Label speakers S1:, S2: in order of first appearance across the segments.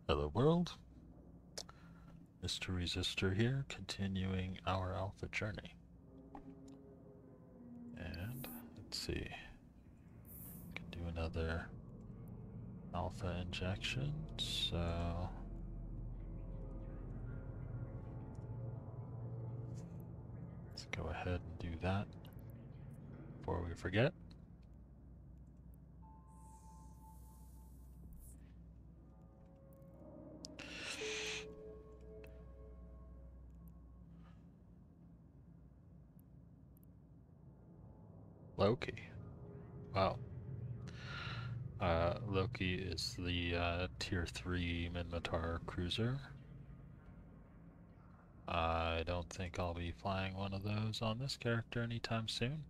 S1: Hello world, Mr. Resistor here, continuing our alpha journey. And let's see, can do another alpha injection, so let's go ahead and do that before we forget. Loki. Wow. Loki is the tier 3 Minmatar cruiser. I don't think I'll be flying one of those on this character anytime soon.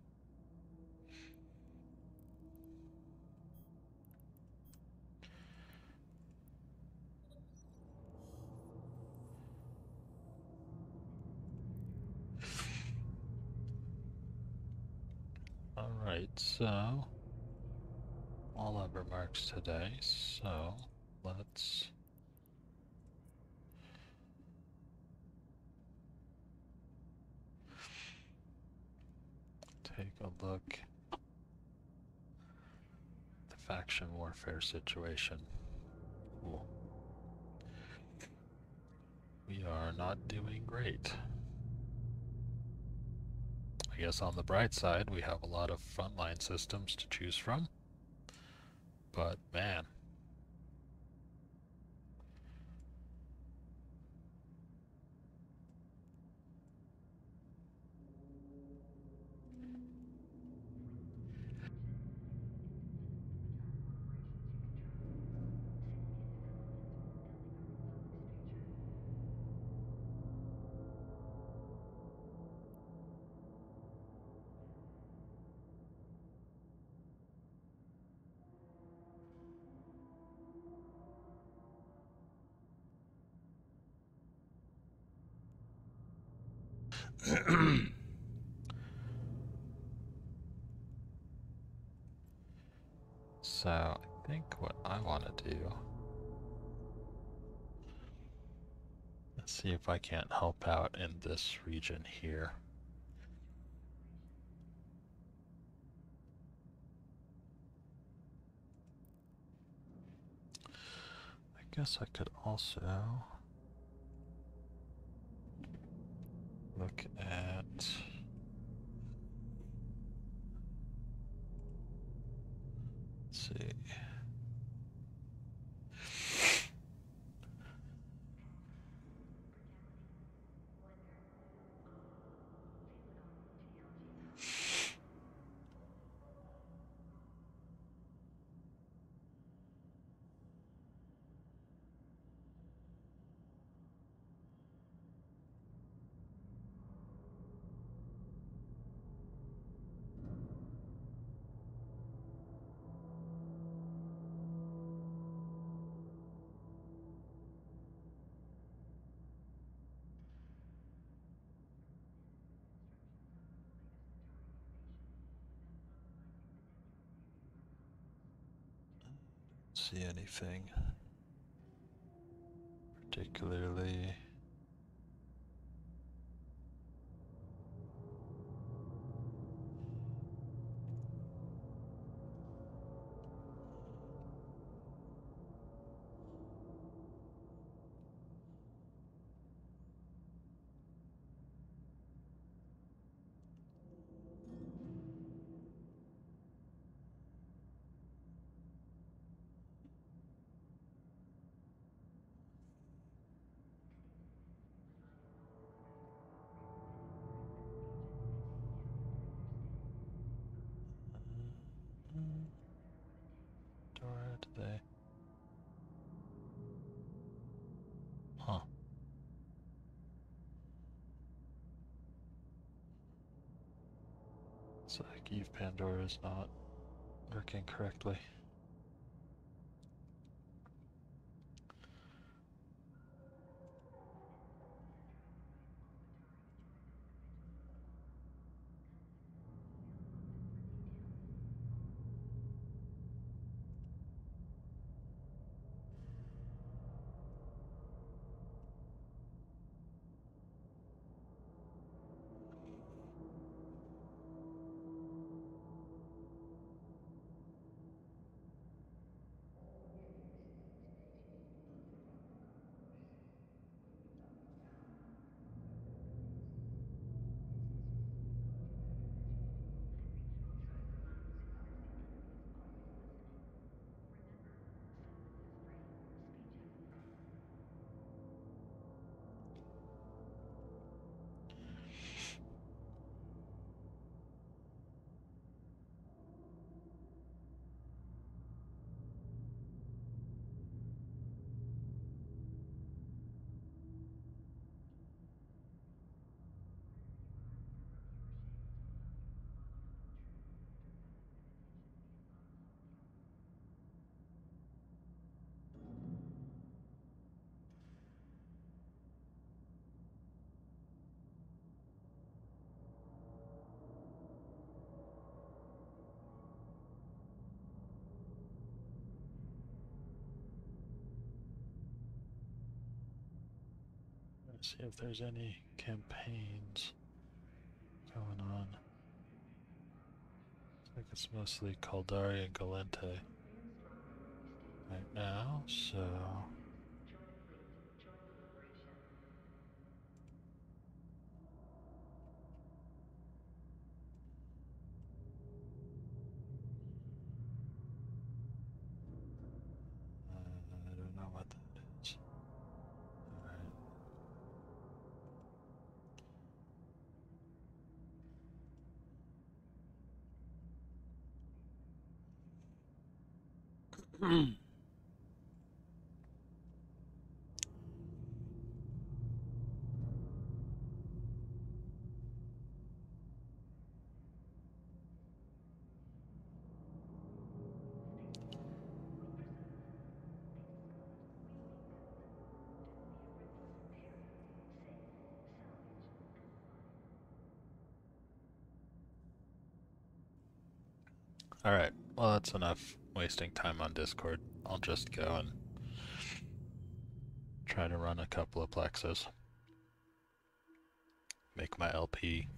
S1: Alright, so all over marks today, so let's take a look at the faction warfare situation. Cool. We are not doing great. I guess on the bright side, we have a lot of frontline systems to choose from, but man. So I think what I want to do, let's see if I can't help out in this region here. I guess I could also look at, let's see. See anything particularly. Dora today. Huh. It's like Eve Pandora is not working correctly. Let's see if there's any campaigns going on. I think it's mostly Caldari and Galente right now, so I don't know what that is. Alright. Alright, well that's enough wasting time on Discord. I'll just go and try to run a couple of plexes. Make my LP.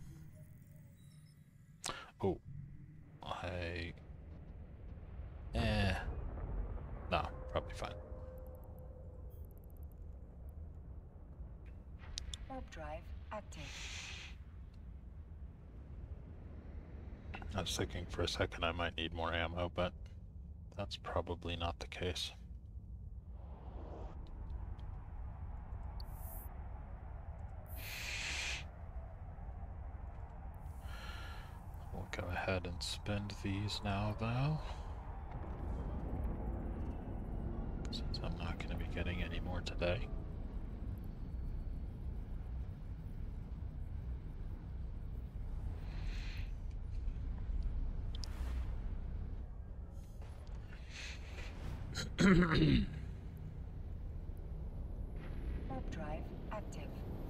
S1: Oh, no, probably fine.
S2: Warp drive active.
S1: I was thinking for a second I might need more ammo, but that's probably not the case. We'll go ahead and spend these now, though, since I'm not going to be getting any more today.
S2: Warp drive active.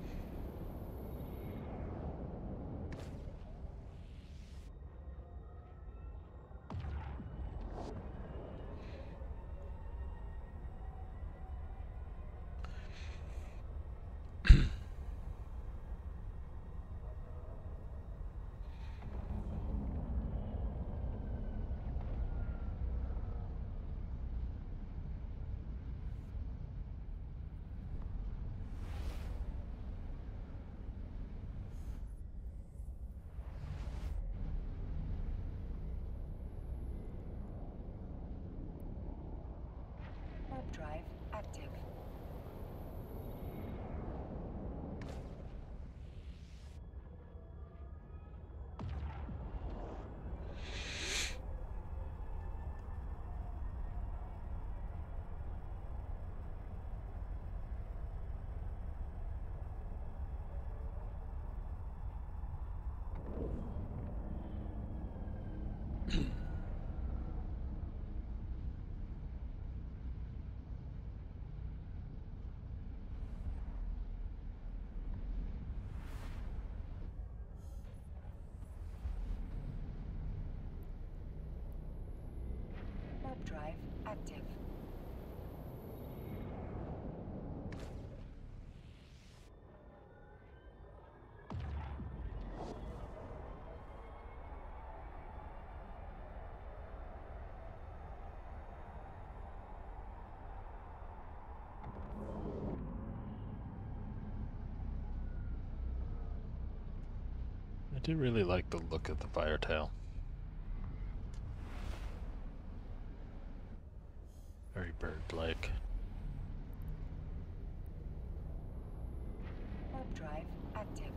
S2: Warp drive active. Warp drive active.
S1: I do really like the look of the Firetail. Very bird-like.
S2: Warp drive active.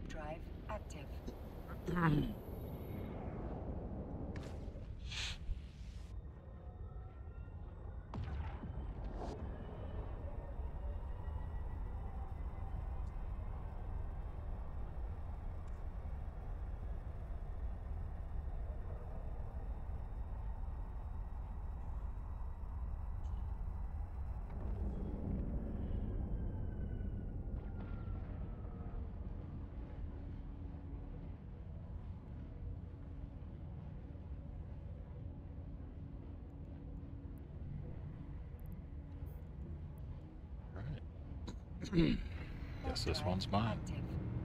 S2: Warp drive active.
S1: Alright. Guess this one's mine.
S2: Active.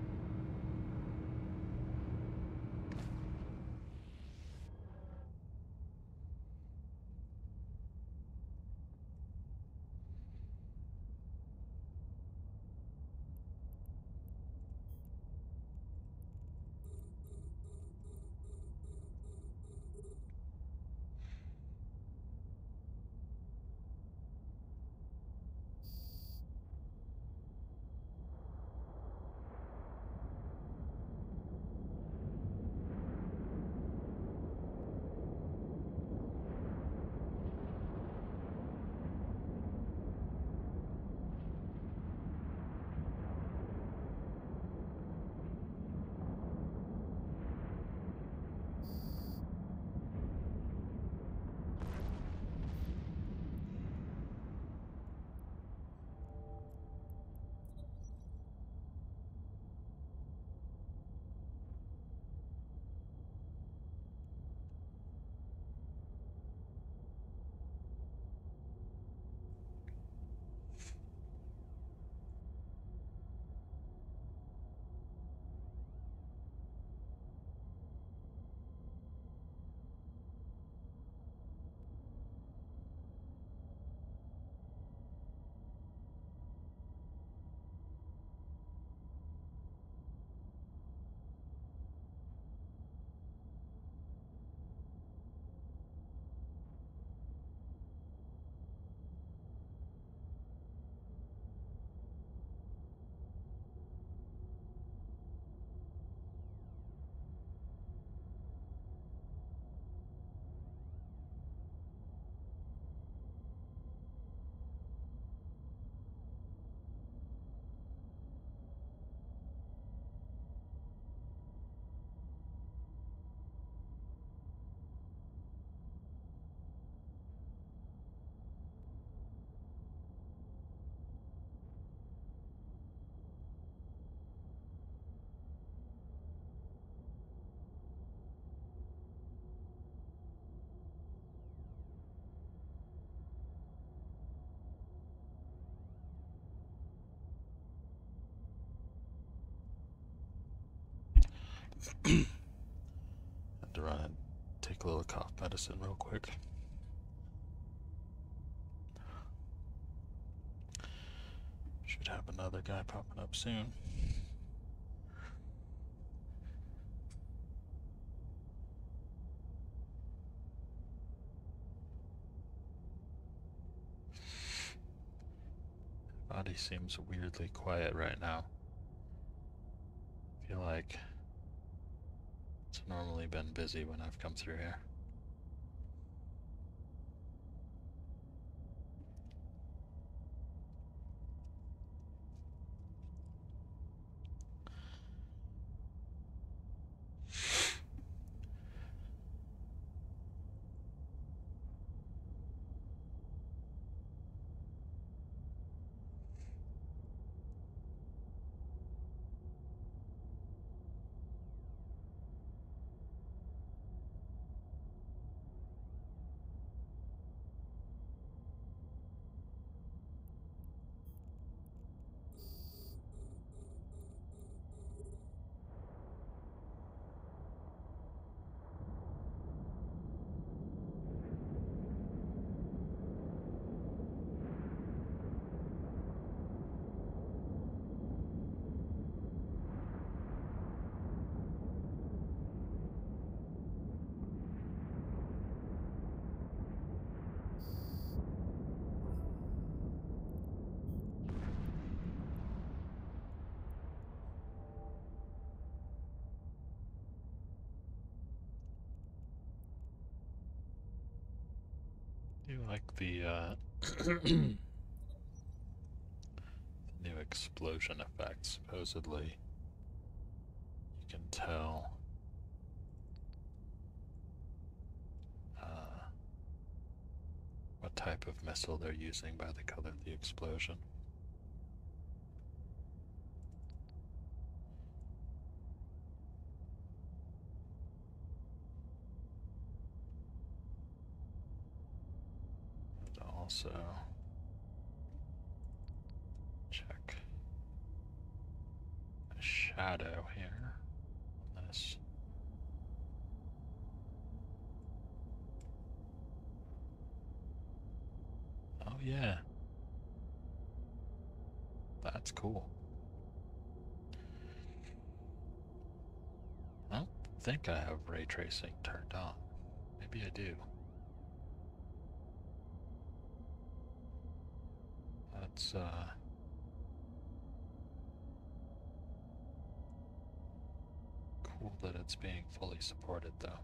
S1: Had to run and take a little cough medicine real quick. Should have another guy popping up soon. Body seems weirdly quiet right now. I feel like it's normally been busy when I've come through here. Do you like the new explosion effect? Supposedly, you can tell what type of missile they're using by the color of the explosion. And also check a shadow here on this. Oh yeah, that's cool. I don't think I have ray tracing turned on. Maybe I do. That's cool that it's being fully supported though.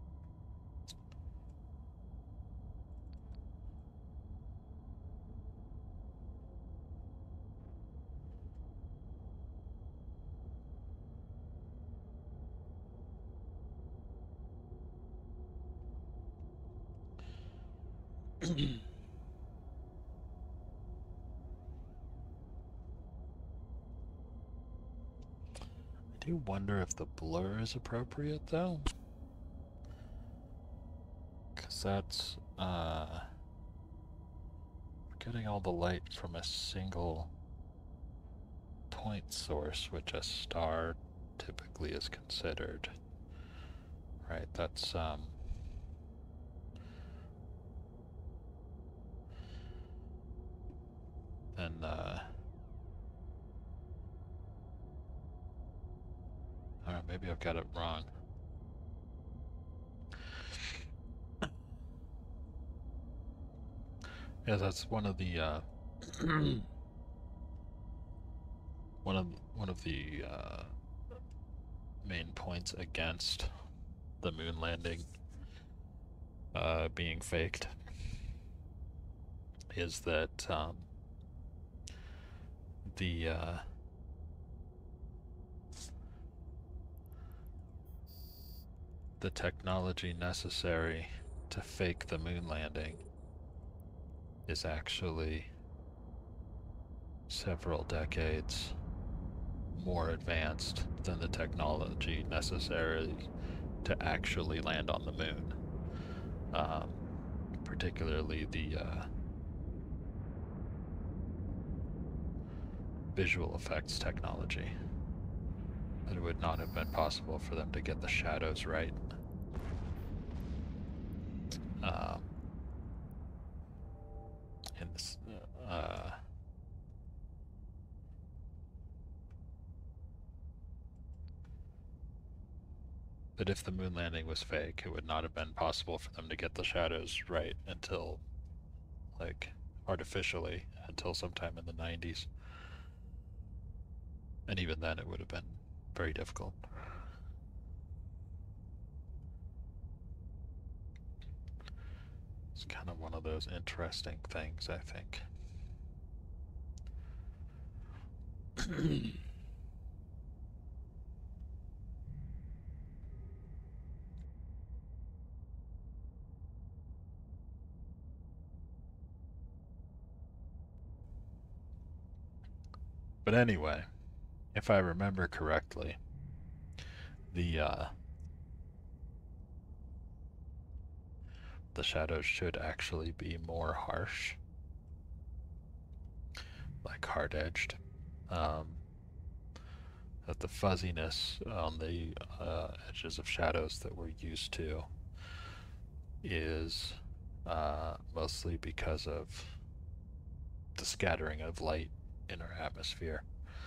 S1: I do wonder if the blur is appropriate though. Because that's, getting all the light from a single point source, which a star typically is considered. Right, that's, then, I don't know, maybe I've got it wrong. Yeah, that's one of the, one of the main points against the moon landing being faked is that the technology necessary to fake the moon landing is actually several decades more advanced than the technology necessary to actually land on the moon. Particularly the visual effects technology. That it would not have been possible for them to get the shadows right. In this, that if the moon landing was fake, it would not have been possible for them to get the shadows right until, like, artificially, until sometime in the 90s. And even then, it would have been very difficult. It's kind of one of those interesting things, I think. But anyway, if I remember correctly, the shadows should actually be more harsh, like hard-edged. That the fuzziness on the edges of shadows that we're used to is mostly because of the scattering of light in our atmosphere.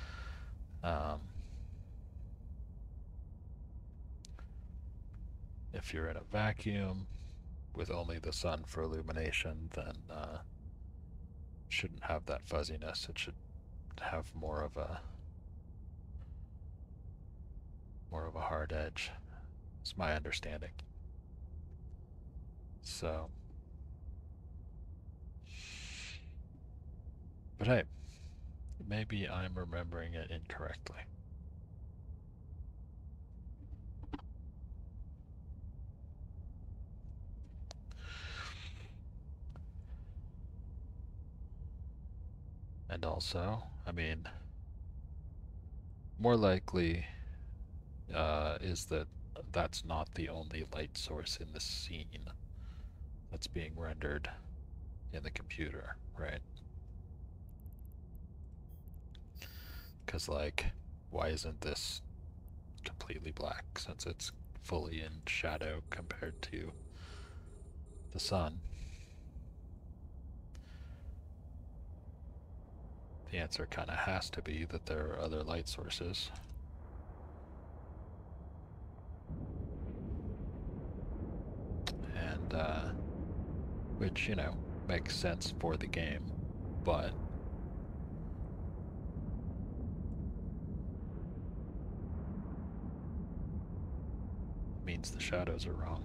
S1: If you're in a vacuum with only the sun for illumination, then shouldn't have that fuzziness. It should have more of a hard edge. It's my understanding. So But hey, maybe I'm remembering it incorrectly. And also, I mean, more likely is that that's not the only light source in the scene that's being rendered in the computer, right? Because, like, why isn't this completely black since it's fully in shadow compared to the sun? The answer kind of has to be that there are other light sources. And, which, you know, makes sense for the game, but means the shadows are wrong.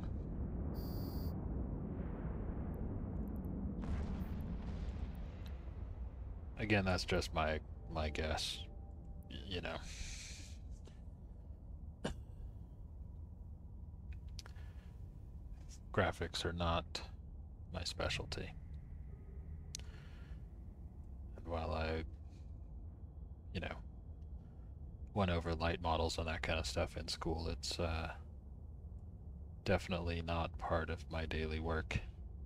S1: Again, that's just my guess, you know. Graphics are not my specialty. And while I, you know, went over light models and that kind of stuff in school, it's definitely not part of my daily work.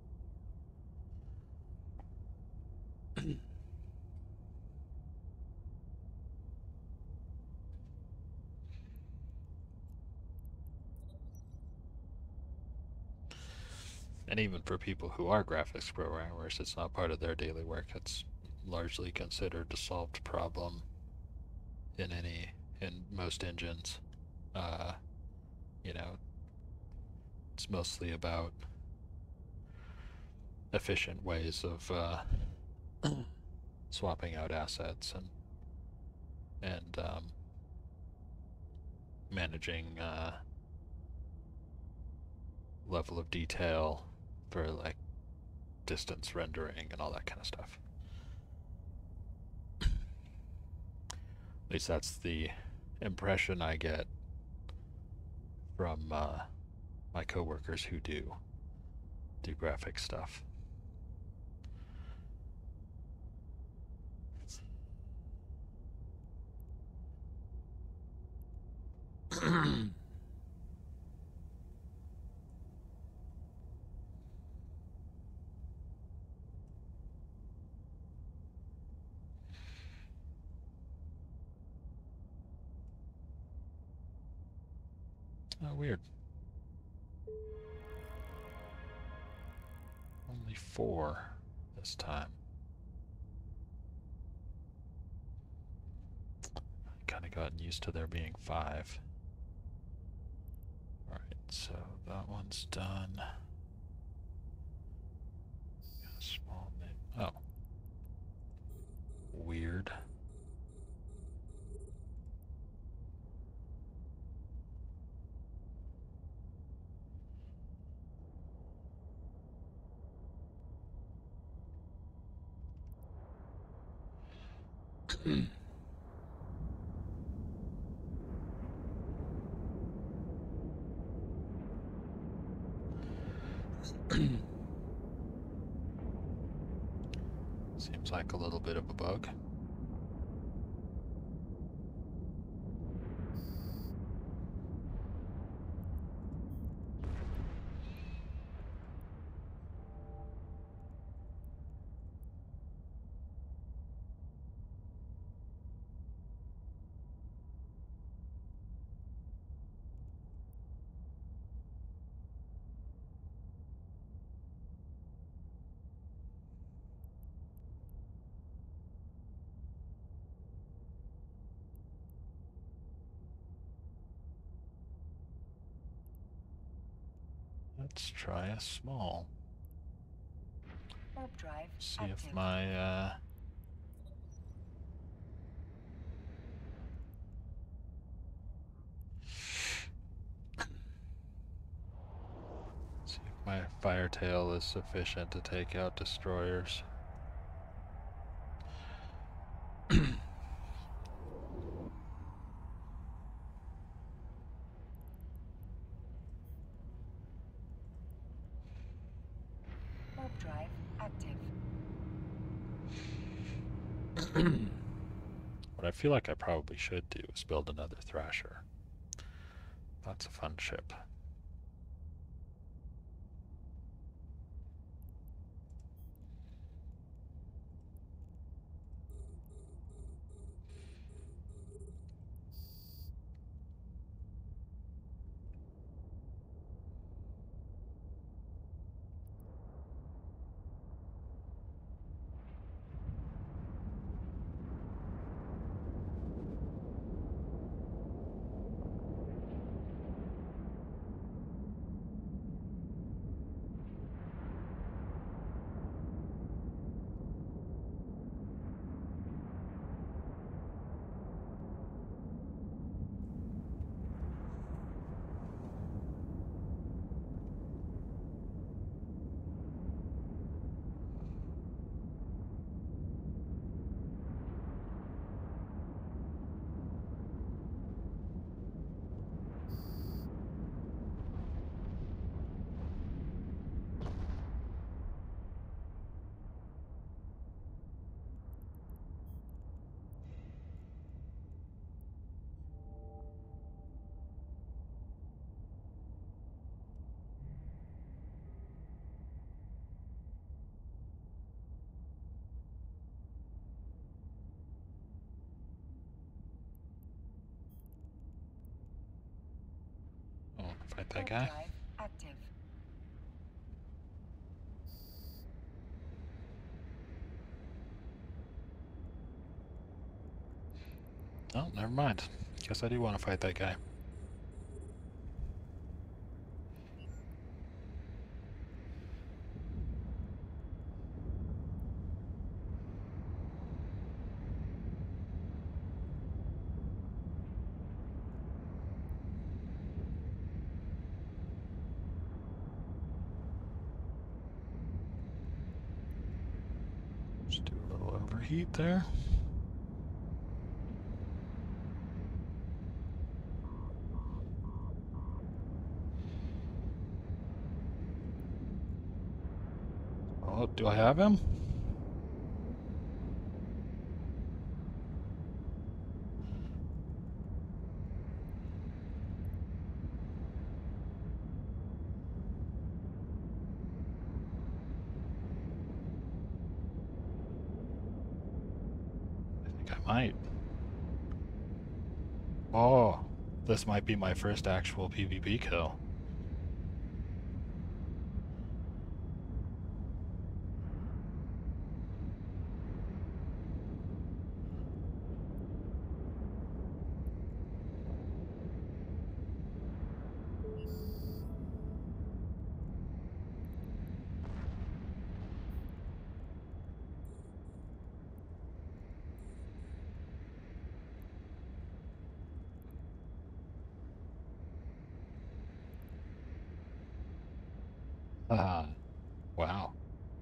S1: And even for people who are graphics programmers, it's not part of their daily work. It's largely considered a solved problem in most engines. You know, it's mostly about efficient ways of swapping out assets and managing level of detail for like distance rendering and all that kind of stuff. At least that's the impression I get from my coworkers who do graphic stuff. Oh, weird. Only 4 this time. Kind of gotten used to there being 5. Alright, so that one's done. Small name. Oh. Weird. Seems like a little bit of a bug. Let's try a small.
S2: Warp drive
S1: See
S2: active.
S1: if my see if my Firetail is sufficient to take out destroyers. What I feel like I probably should do is build another Thrasher. That's a fun ship. Oh, fight that
S2: Warp
S1: guy.
S2: drive active.
S1: Oh, never mind. Guess I do want to fight that guy. Just do a little overheat there. Oh, do I have him? I think I might. Oh, this might be my first actual PvP kill. Ah, wow.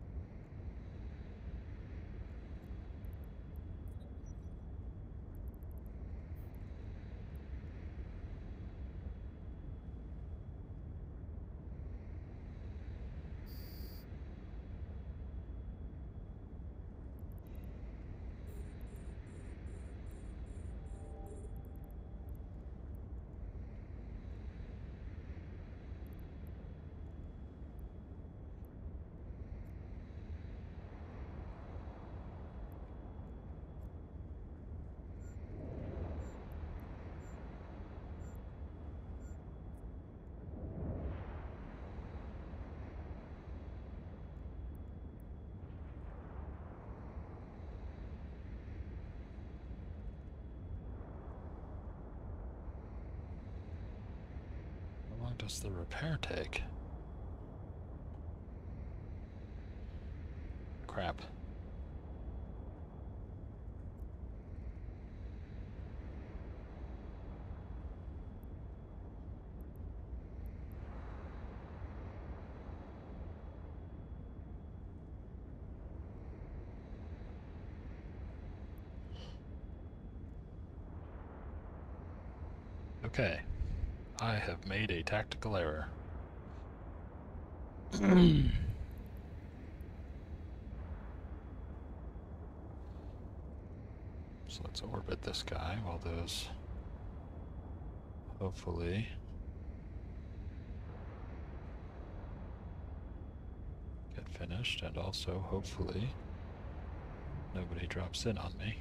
S1: How long does the repair take? Crap. Okay. I have made a tactical error. So let's orbit this guy while those hopefully get finished, and also hopefully nobody drops in on me.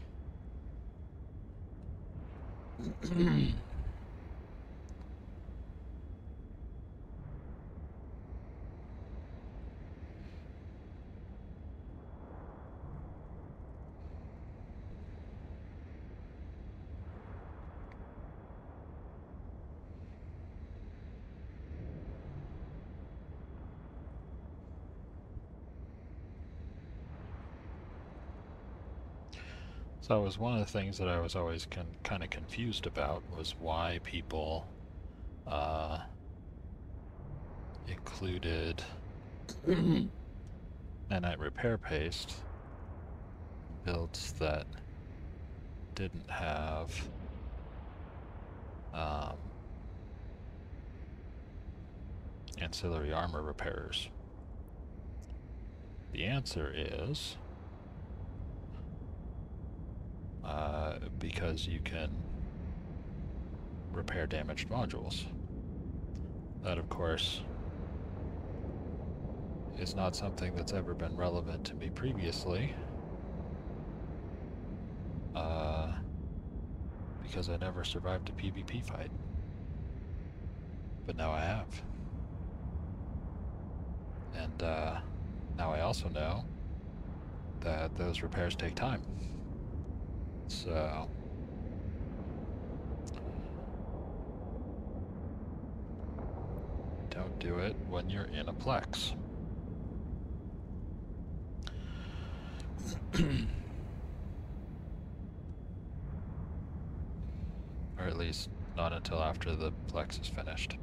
S1: So that was one of the things that I was always kind of confused about, was why people included nanite repair paste builds that didn't have ancillary armor repairers. The answer is because you can repair damaged modules. That, of course, is not something that's ever been relevant to me previously, because I never survived a PvP fight. But now I have. And now I also know that those repairs take time. So don't do it when you're in a Plex. Or at least not until after the Plex is finished.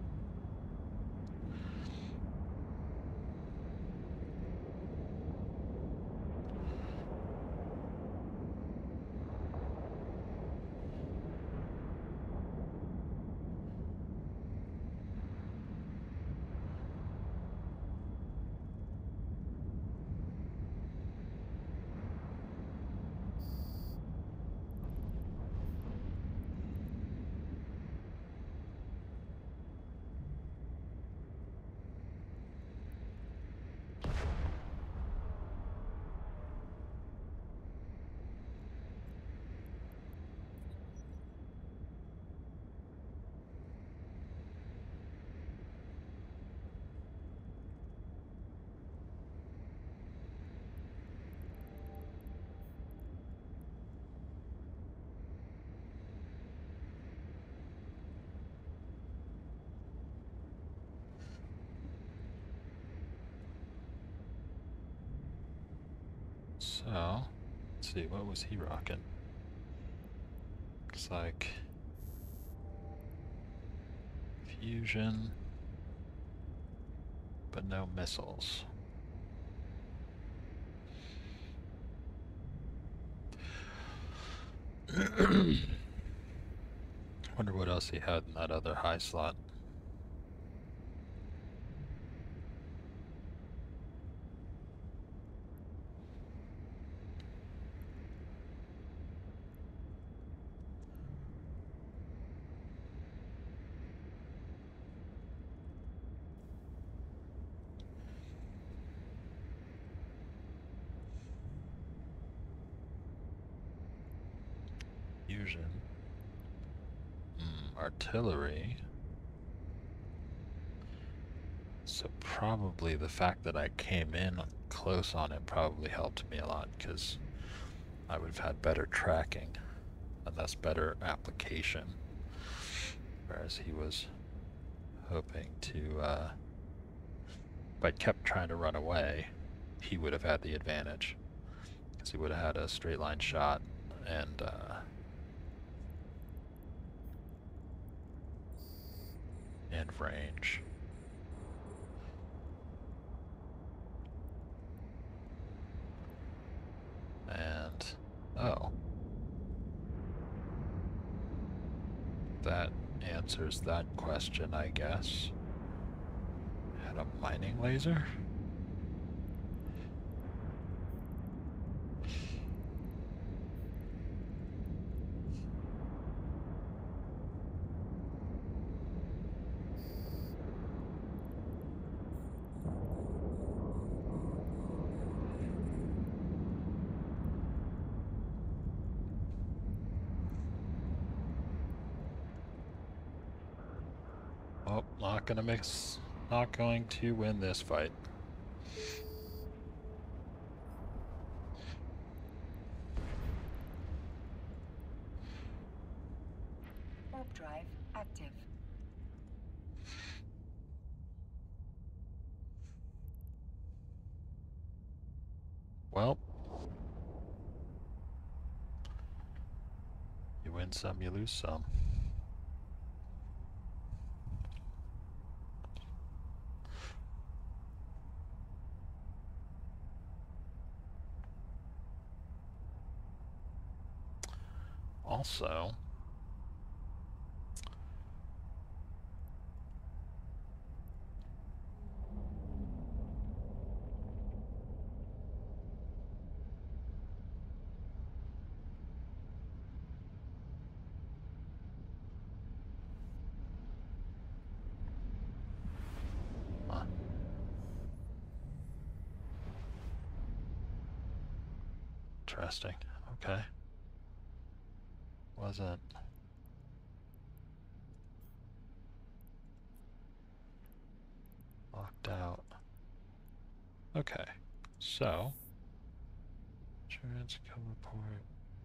S1: So, let's see, what was he rocking? Looks like fusion, but no missiles. Wonder what else he had in that other high slot. Fusion. Artillery. So probably the fact that I came in close on it probably helped me a lot, because I would have had better tracking and thus better application. Whereas he was hoping to, if I kept trying to run away, he would have had the advantage, because he would have had a straight line shot and range. And oh, that answers that question, I guess. Had a mining laser? Nope, not gonna mix. Not going to win this fight.
S2: Warp drive active.
S1: Well, you win some, you lose some. Also, interesting. Okay. Wasn't locked out. Okay. So, insurance cover port.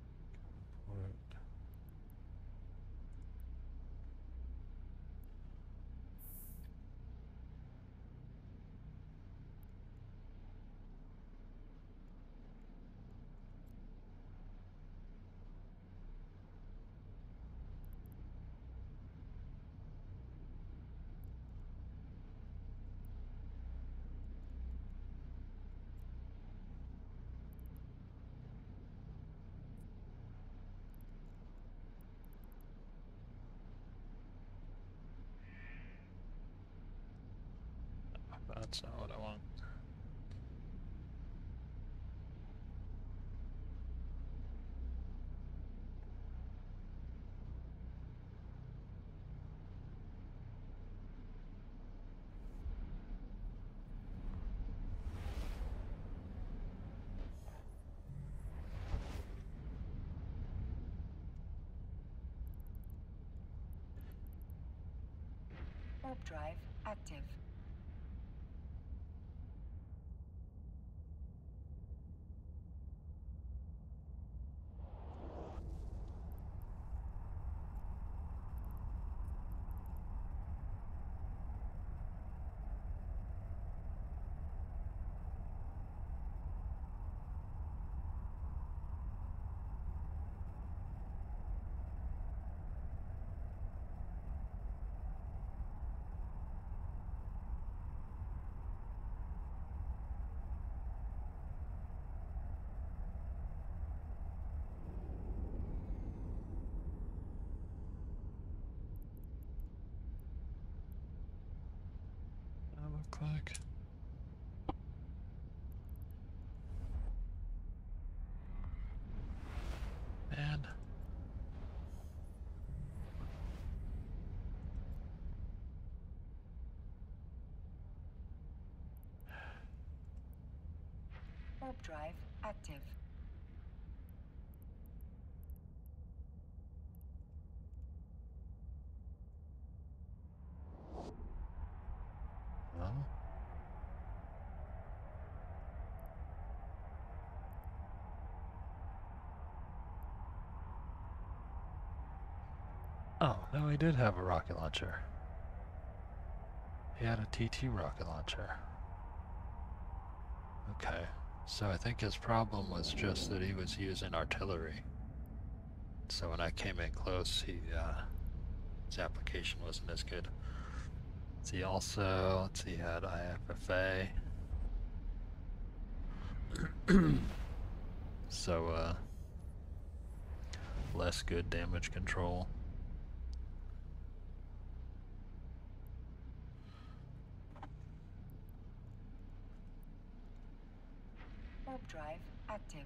S1: That's not what I want.
S2: Warp drive active.
S1: Double click. Man.
S2: Warp drive active.
S1: Well. Oh, no, he did have a rocket launcher. He had a TT rocket launcher. Okay, so I think his problem was just that he was using artillery. So when I came in close, his application wasn't as good. He also, let's see, he had IFFA. So, less good damage control.
S2: Warp drive active.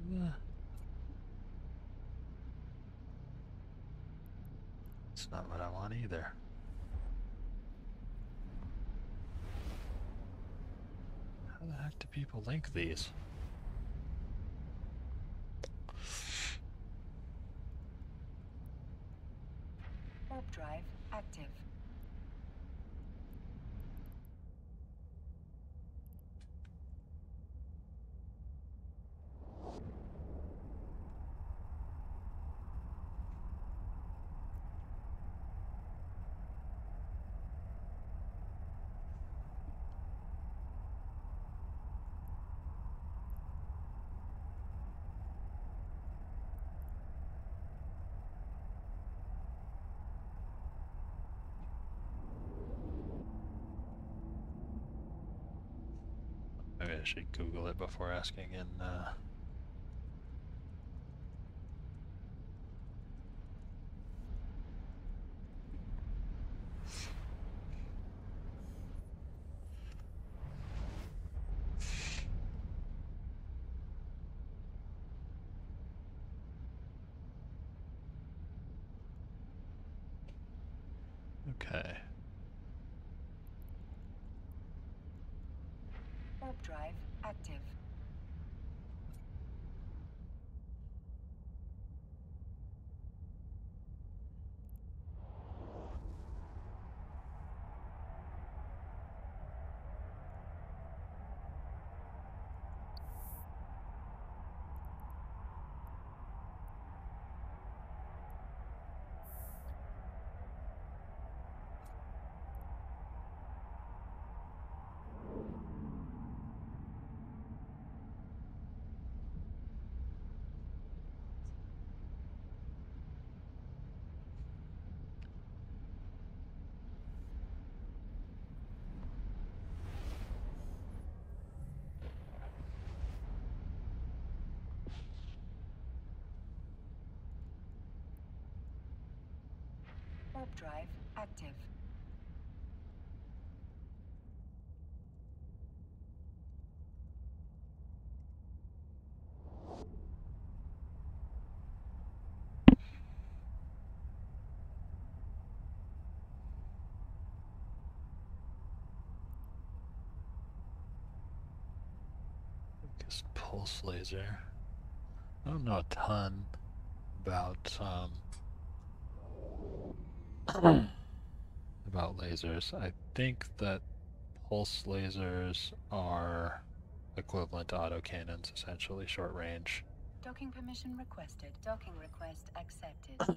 S1: It's not what I want either. How the heck do people link these?
S2: Warp drive active.
S1: Maybe I should Google it before asking in okay.
S2: Warp drive active. Warp drive active.
S1: Focused pulse laser. I don't know a ton about about lasers. I think that pulse lasers are equivalent to autocannons, essentially short range.
S2: Docking permission requested. Docking request accepted.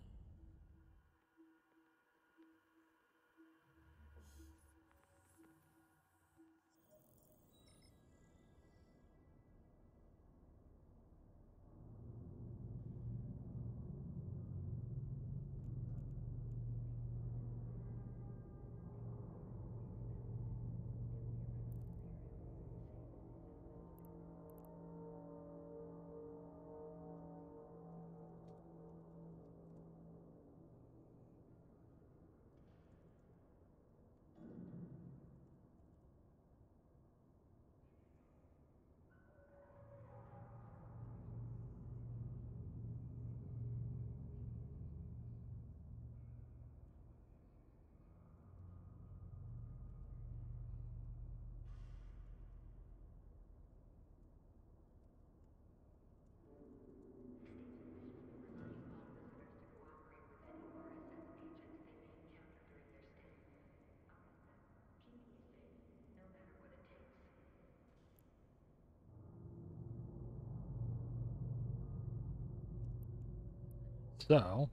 S1: So,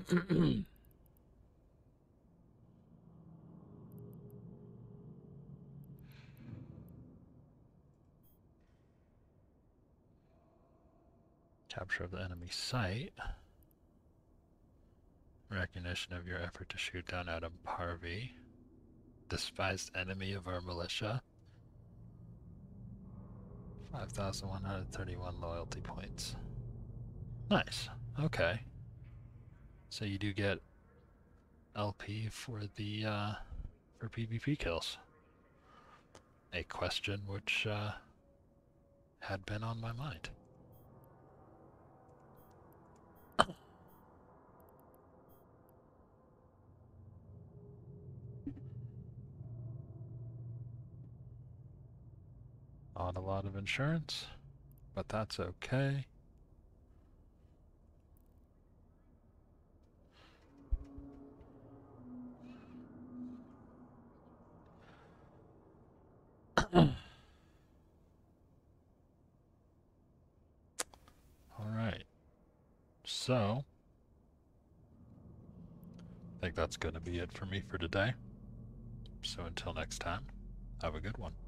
S1: capture of the enemy site, recognition of your effort to shoot down Adam Parvey, despised enemy of our militia, 5,131 loyalty points. Nice. Okay. So you do get LP for the for PvP kills. A question which had been on my mind. Not a lot of insurance, but that's okay. Alright, so I think that's going to be it for me for today. So until next time, have a good one.